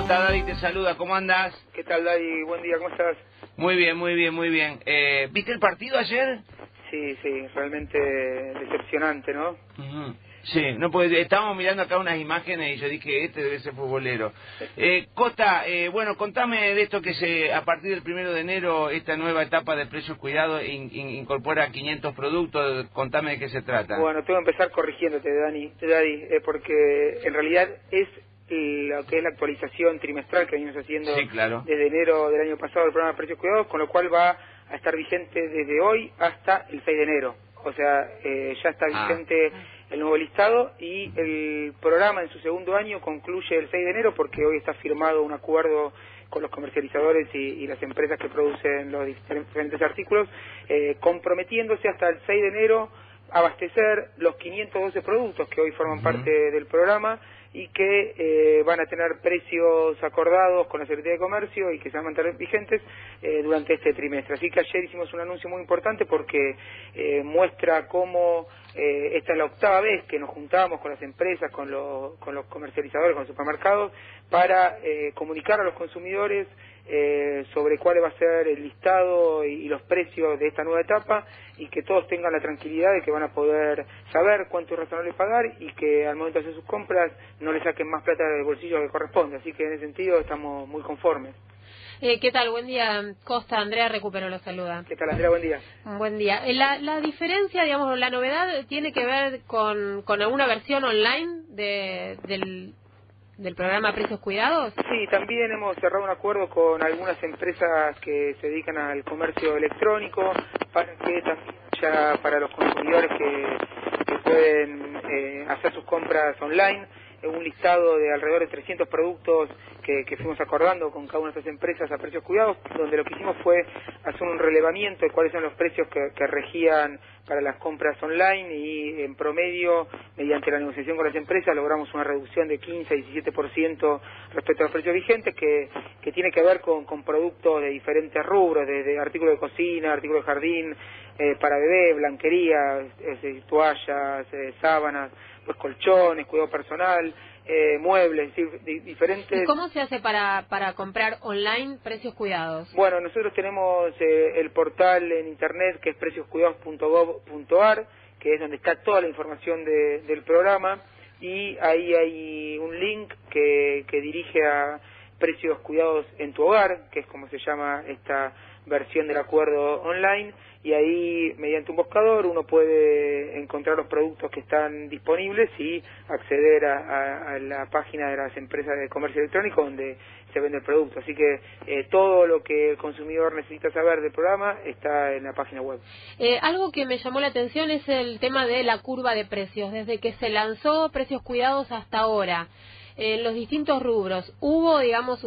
Costa, Daddy te saluda, ¿cómo andás? ¿Qué tal, Daddy? Buen día, ¿cómo estás? Muy bien, muy bien, muy bien. ¿Viste el partido ayer? Sí, realmente decepcionante, ¿no? Sí, no, pues estábamos mirando acá unas imágenes y yo dije, este debe ser futbolero. Costa, bueno, contame de esto que a partir del 1 de enero, esta nueva etapa de precios cuidados incorpora 500 productos, contame de qué se trata. Bueno, tengo que empezar corrigiéndote, Daddy, porque en realidad es lo que es la actualización trimestral que venimos haciendo desde enero del año pasado del programa de precios cuidados, con lo cual va a estar vigente desde hoy hasta el 6 de enero. O sea, ya está vigente el nuevo listado y el programa en su segundo año concluye el 6 de enero porque hoy está firmado un acuerdo con los comercializadores y las empresas que producen los diferentes artículos, comprometiéndose hasta el 6 de enero a abastecer los 512 productos que hoy forman parte del programa y que van a tener precios acordados con la Secretaría de Comercio y que se van a mantener vigentes durante este trimestre. Así que ayer hicimos un anuncio muy importante porque muestra cómo esta es la octava vez que nos juntamos con las empresas, con los comercializadores, con los supermercados, para comunicar a los consumidores sobre cuál va a ser el listado y los precios de esta nueva etapa y que todos tengan la tranquilidad de que van a poder saber cuánto es razonable pagar y que al momento de hacer sus compras no le saquen más plata del bolsillo que corresponde. Así que en ese sentido estamos muy conformes. ¿Qué tal? Buen día, Costa. Andrea Recupero lo saluda. ¿Qué tal, Andrea? Buen día. Buen día. La diferencia, digamos, la novedad tiene que ver con alguna versión online del programa Precios Cuidados. Sí, también hemos cerrado un acuerdo con algunas empresas que se dedican al comercio electrónico para que también haya para los consumidores que pueden hacer sus compras online un listado de alrededor de 300 productos que fuimos acordando con cada una de estas empresas a precios cuidados, donde lo que hicimos fue hacer un relevamiento de cuáles son los precios que regían para las compras online y en promedio, mediante la negociación con las empresas, logramos una reducción de 15-17% respecto a los precios vigentes, que tiene que ver con productos de diferentes rubros, desde artículos de cocina, artículos de jardín, para bebé, blanquería, toallas, sábanas, pues colchones, cuidado personal, muebles, es decir, diferentes... ¿Y cómo se hace para comprar online Precios Cuidados? Bueno, nosotros tenemos el portal en internet que es precioscuidados.gov.ar, que es donde está toda la información del programa, y ahí hay un link que dirige a Precios Cuidados en tu hogar, que es como se llama esta versión del acuerdo online, y ahí mediante un buscador uno puede encontrar los productos que están disponibles y acceder a la página de las empresas de comercio electrónico donde se vende el producto. Así que todo lo que el consumidor necesita saber del programa está en la página web. Algo que me llamó la atención es el tema de la curva de precios. Desde que se lanzó Precios Cuidados hasta ahora, en los distintos rubros, ¿hubo, digamos,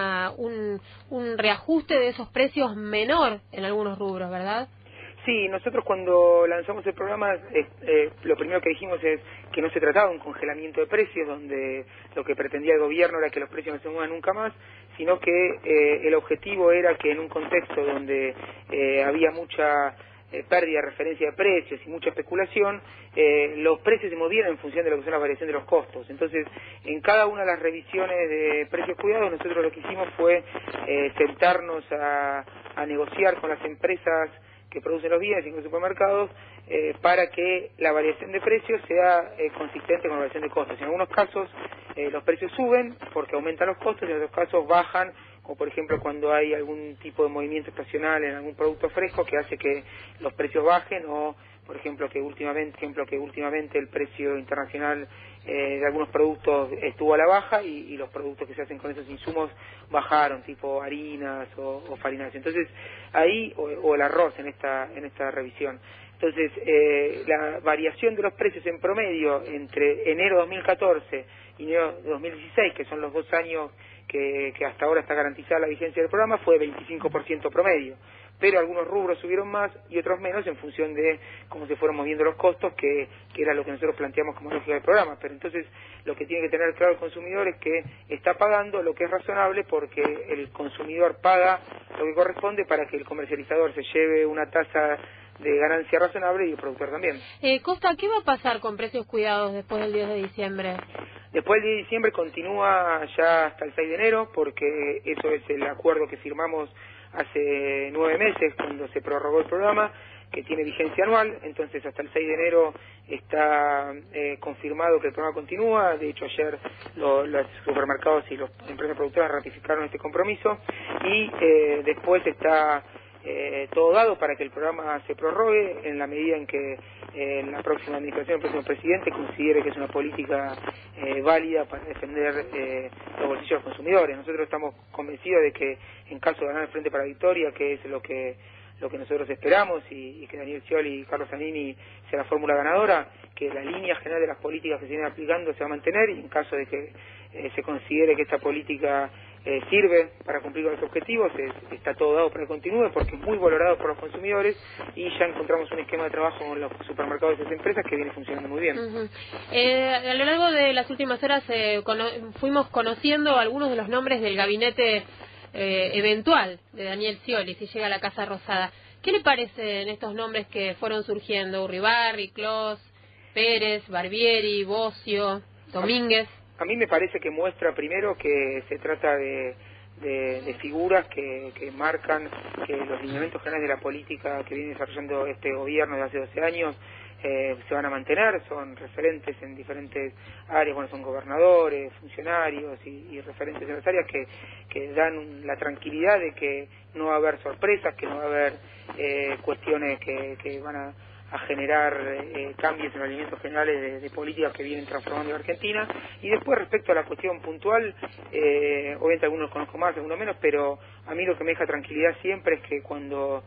un reajuste de esos precios menor en algunos rubros, verdad? Sí, nosotros cuando lanzamos el programa, lo primero que dijimos es que no se trataba de un congelamiento de precios, donde lo que pretendía el gobierno era que los precios no se muevan nunca más, sino que el objetivo era que en un contexto donde había mucha pérdida de referencia de precios y mucha especulación, los precios se movieran en función de lo que son la variación de los costos. Entonces, en cada una de las revisiones de precios cuidados, nosotros lo que hicimos fue sentarnos a negociar con las empresas que producen los bienes y con los supermercados para que la variación de precios sea consistente con la variación de costos. En algunos casos los precios suben porque aumentan los costos y en otros casos bajan, como por ejemplo cuando hay algún tipo de movimiento estacional en algún producto fresco que hace que los precios bajen, o por ejemplo que últimamente el precio internacional de algunos productos estuvo a la baja y los productos que se hacen con esos insumos bajaron, tipo harinas o farináceos. Entonces ahí, o el arroz en esta revisión. Entonces la variación de los precios en promedio entre enero 2014 y enero 2016, que son los 2 años que hasta ahora está garantizada la vigencia del programa, fue 25% promedio. Pero algunos rubros subieron más y otros menos en función de cómo se fueron moviendo los costos, que era lo que nosotros planteamos como lógica del programa. Pero entonces lo que tiene que tener claro el consumidor es que está pagando lo que es razonable, porque el consumidor paga lo que corresponde para que el comercializador se lleve una tasa de ganancia razonable y el productor también. Costa, ¿qué va a pasar con Precios Cuidados después del 10 de diciembre? Después el 10 de diciembre continúa ya hasta el 6 de enero, porque eso es el acuerdo que firmamos hace 9 meses cuando se prorrogó el programa, que tiene vigencia anual. Entonces hasta el 6 de enero está confirmado que el programa continúa. De hecho ayer los supermercados y las empresas productoras ratificaron este compromiso, y después está todo dado para que el programa se prorrogue en la medida en que la próxima administración, el próximo presidente considere que es una política válida para defender los bolsillos de los consumidores. Nosotros estamos convencidos de que en caso de ganar el Frente para la Victoria, que es lo que nosotros esperamos, y que Daniel Scioli y Carlos Zanini sea la fórmula ganadora, que la línea general de las políticas que se vienen aplicando se va a mantener, y en caso de que se considere que esta política sirve para cumplir con los objetivos, está todo dado para que continúe, porque es muy valorado por los consumidores, y ya encontramos un esquema de trabajo con los supermercados de esas empresas que viene funcionando muy bien. A lo largo de las últimas horas fuimos conociendo algunos de los nombres del gabinete eventual de Daniel Scioli si llega a la Casa Rosada. ¿Qué le parecen estos nombres que fueron surgiendo? Urribarri, Clos, Pérez, Barbieri, Bocio, Domínguez. A mí me parece que muestra primero que se trata de figuras que marcan que los lineamientos generales de la política que viene desarrollando este gobierno de hace 12 años se van a mantener. Son referentes en diferentes áreas, bueno, son gobernadores, funcionarios y referentes en las áreas que dan la tranquilidad de que no va a haber sorpresas, que no va a haber cuestiones que van a generar cambios en los alineamientos generales de políticas que vienen transformando la Argentina. Y después, respecto a la cuestión puntual, obviamente algunos los conozco más, algunos menos, pero a mí lo que me deja tranquilidad siempre es que cuando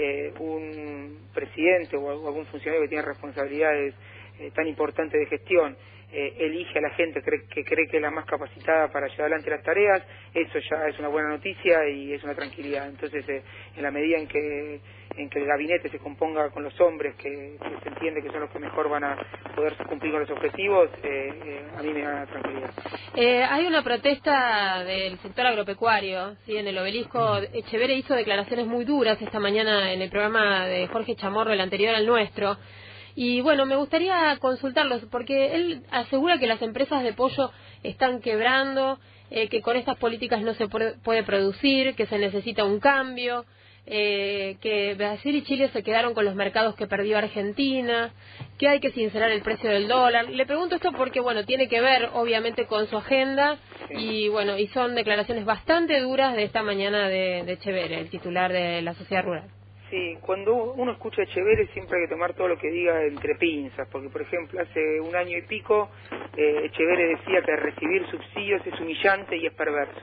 un presidente o algún funcionario que tiene responsabilidades tan importantes de gestión elige a la gente que cree que es la más capacitada para llevar adelante las tareas, eso ya es una buena noticia y es una tranquilidad. Entonces, en la medida en que el gabinete se componga con los hombres que se entiende que son los que mejor van a poder cumplir con los objetivos, a mí me da tranquilidad. Hay una protesta del sector agropecuario, ¿sí? En el Obelisco. Echeverre hizo declaraciones muy duras esta mañana en el programa de Jorge Chamorro, el anterior al nuestro. Y bueno, me gustaría consultarlos, porque él asegura que las empresas de pollo están quebrando, que con estas políticas no se puede producir, que se necesita un cambio, que Brasil y Chile se quedaron con los mercados que perdió Argentina, que hay que sincerar el precio del dólar. Le pregunto esto porque, bueno, tiene que ver obviamente con su agenda, y bueno, y son declaraciones bastante duras de esta mañana de Echeverre, el titular de la Sociedad Rural. Sí, cuando uno escucha a Echeverre siempre hay que tomar todo lo que diga entre pinzas, porque por ejemplo hace un año y pico Echeverre decía que recibir subsidios es humillante y es perverso.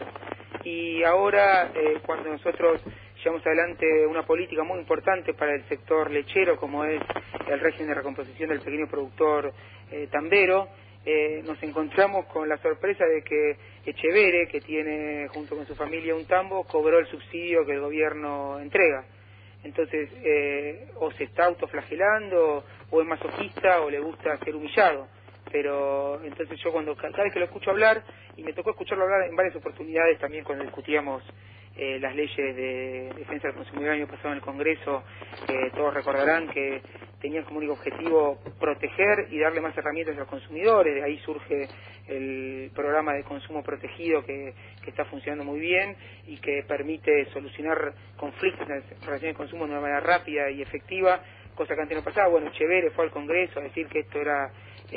Y ahora cuando nosotros llevamos adelante una política muy importante para el sector lechero, como es el régimen de recomposición del pequeño productor tambero, nos encontramos con la sorpresa de que Echeverre, que tiene junto con su familia un tambo, cobró el subsidio que el gobierno entrega. Entonces, o se está autoflagelando, o es masoquista, o le gusta ser humillado. Pero entonces yo cada vez que lo escucho hablar, y me tocó escucharlo hablar en varias oportunidades también cuando discutíamos las leyes de defensa del consumidor el año pasado en el Congreso, todos recordarán que tenían como único objetivo proteger y darle más herramientas a los consumidores. De ahí surge el programa de consumo protegido que está funcionando muy bien y que permite solucionar conflictos en las relaciones de consumo de una manera rápida y efectiva, cosa que antes no pasaba. Bueno, Echeverre fue al Congreso a decir que esto era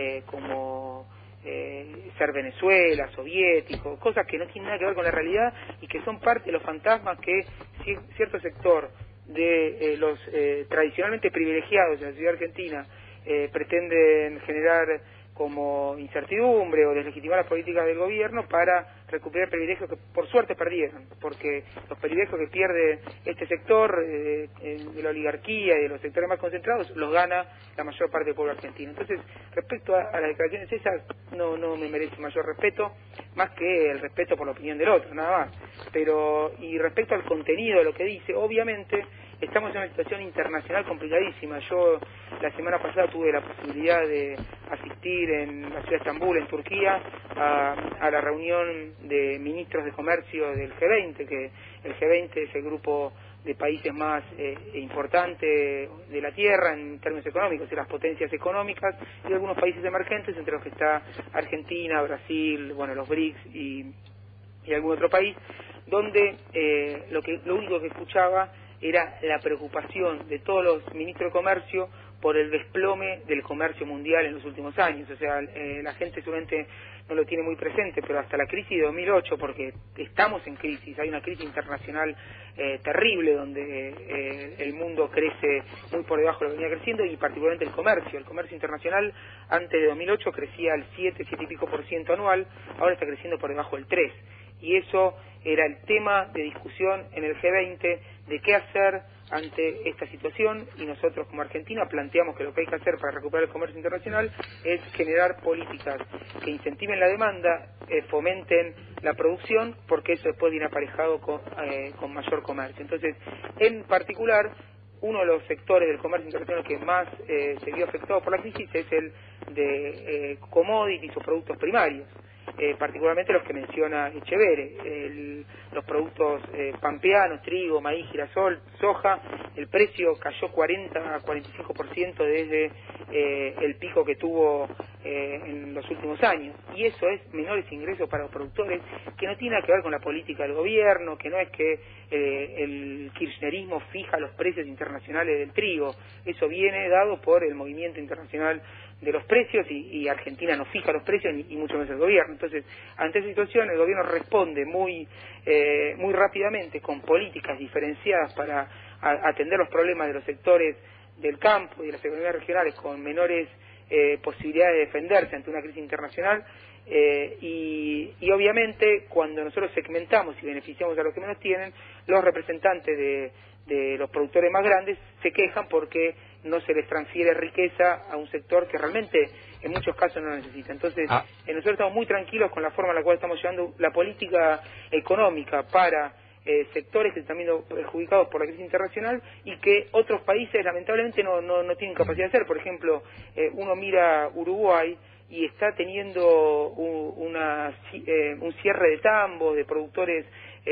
como ser Venezuela, soviético, cosas que no tienen nada que ver con la realidad y que son parte de los fantasmas que cierto sector de los tradicionalmente privilegiados de la sociedad argentina pretenden generar como incertidumbre o deslegitimar las políticas del gobierno para recuperar privilegios que por suerte perdieron, porque los privilegios que pierde este sector de la oligarquía y de los sectores más concentrados los gana la mayor parte del pueblo argentino. Entonces, respecto a las declaraciones esas, no me merece mayor respeto, más que el respeto por la opinión del otro, nada más. Y respecto al contenido de lo que dice, obviamente estamos en una situación internacional complicadísima. Yo la semana pasada tuve la posibilidad de asistir en la ciudad de Estambul, en Turquía, a la reunión de ministros de comercio del G20, que el G20 es el grupo de países más importantes de la Tierra en términos económicos, de las potencias económicas, y algunos países emergentes, entre los que está Argentina, Brasil, bueno, los BRICS y algún otro país, donde lo único que escuchaba era la preocupación de todos los ministros de comercio por el desplome del comercio mundial en los últimos años. O sea, la gente seguramente no lo tiene muy presente, pero hasta la crisis de 2008, porque estamos en crisis, hay una crisis internacional terrible, donde el mundo crece muy por debajo de lo que venía creciendo, y particularmente el comercio internacional antes de 2008 crecía al 7 y pico % anual, ahora está creciendo por debajo del 3%, y eso era el tema de discusión en el G20, de qué hacer ante esta situación, y nosotros como Argentina planteamos que lo que hay que hacer para recuperar el comercio internacional es generar políticas que incentiven la demanda, fomenten la producción, porque eso después viene aparejado con mayor comercio. Entonces, en particular, uno de los sectores del comercio internacional que más se vio afectado por la crisis es el de commodities o productos primarios. Particularmente los que menciona Echeverre, los productos pampeanos, trigo, maíz, girasol, soja. El precio cayó 40 a 45% desde el pico que tuvo en los últimos años, y eso es menores ingresos para los productores, que no tiene nada que ver con la política del gobierno, que no es que el kirchnerismo fija los precios internacionales del trigo, eso viene dado por el movimiento internacional de los precios, y Argentina no fija los precios, y mucho menos el gobierno. Entonces, ante esa situación, el gobierno responde muy rápidamente con políticas diferenciadas para atender los problemas de los sectores del campo y de las economías regionales con menores posibilidades de defenderse ante una crisis internacional, y obviamente cuando nosotros segmentamos y beneficiamos a los que menos tienen, los representantes de los productores más grandes se quejan porque no se les transfiere riqueza a un sector que realmente en muchos casos no lo necesita. Entonces, nosotros estamos muy tranquilos con la forma en la cual estamos llevando la política económica para sectores que están viendo perjudicados por la crisis internacional, y que otros países lamentablemente no tienen capacidad de hacer. Por ejemplo, uno mira Uruguay y está teniendo un cierre de tambos, de productores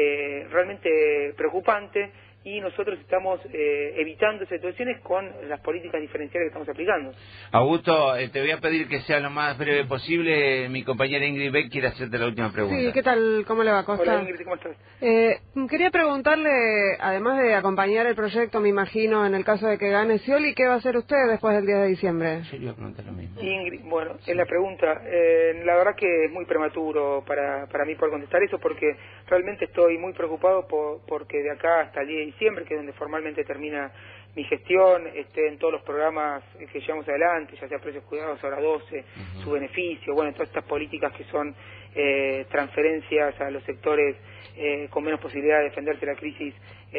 realmente preocupante, y nosotros estamos evitando esas situaciones con las políticas diferenciales que estamos aplicando. Augusto, te voy a pedir que sea lo más breve posible. Mi compañera Ingrid Beck quiere hacerte la última pregunta. Sí, ¿qué tal? ¿Cómo le va, Costa? Hola, Ingrid, ¿cómo estás? Quería preguntarle, además de acompañar el proyecto, me imagino, en el caso de que gane Scioli, ¿qué va a hacer usted después del 10 de diciembre? Yo le iba a preguntar lo mismo. Ingrid, bueno, es la pregunta. La verdad que es muy prematuro para mí poder contestar eso, porque realmente estoy muy preocupado porque de acá hasta el 10 de diciembre, que es donde formalmente termina mi gestión, en todos los programas que llevamos adelante, ya sea Precios Cuidados, Hora 12, su beneficio, bueno, todas estas políticas que son transferencias a los sectores con menos posibilidad de defenderse de la crisis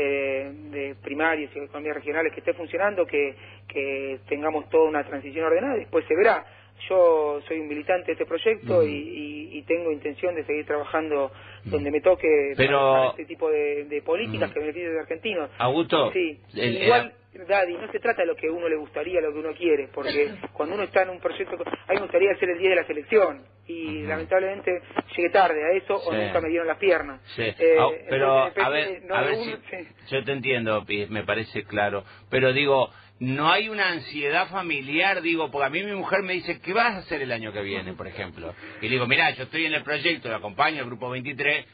de primarias y economías regionales, que esté funcionando, que tengamos toda una transición ordenada, después se verá. Yo soy un militante de este proyecto y tengo intención de seguir trabajando donde me toque para este tipo de políticas que beneficien a los argentinos. Augusto, sí, igual, Daddy, no se trata de lo que a uno le gustaría, lo que uno quiere, porque cuando uno está en un proyecto, a mí me gustaría hacer el día de la selección, y lamentablemente llegué tarde a eso, o nunca me dieron las piernas. Sí. Pero entonces, a ver yo te entiendo, me parece claro, pero digo, no hay una ansiedad familiar, digo, porque a mí mi mujer me dice, ¿qué vas a hacer el año que viene, por ejemplo? Y le digo, mirá, yo estoy en el proyecto, lo acompaño al Grupo 23,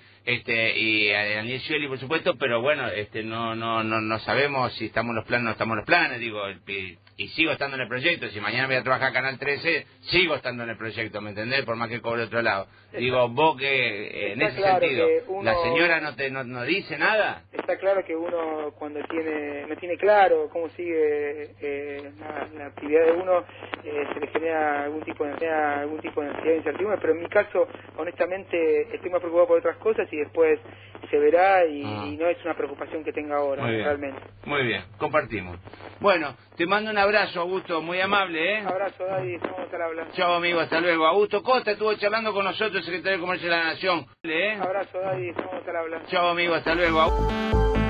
y a Daniel Scioli, por supuesto, pero bueno, no sabemos si estamos en los planes o no estamos en los planes, digo, y sigo estando en el proyecto. Si mañana voy a trabajar a Canal 13, sigo estando en el proyecto, ¿me entendés? Por más que cobre otro lado. Digo, vos que en ese sentido, ¿la señora no dice nada? Está claro que uno cuando no tiene claro cómo sigue la actividad de uno, se le genera algún tipo de ansiedad de incertidumbre, pero en mi caso, honestamente, estoy más preocupado por otras cosas, y después se verá, y no es una preocupación que tenga ahora, realmente. Muy bien, compartimos. Bueno, te mando un abrazo, Augusto, muy amable, ¿eh? Un abrazo, Daddy, estamos al habla. Chao, amigo, hasta luego. Augusto Costa estuvo charlando con nosotros, secretario de Comercio de la Nación. Un abrazo, Daddy, estamos al habla. Chao, amigo, hasta luego.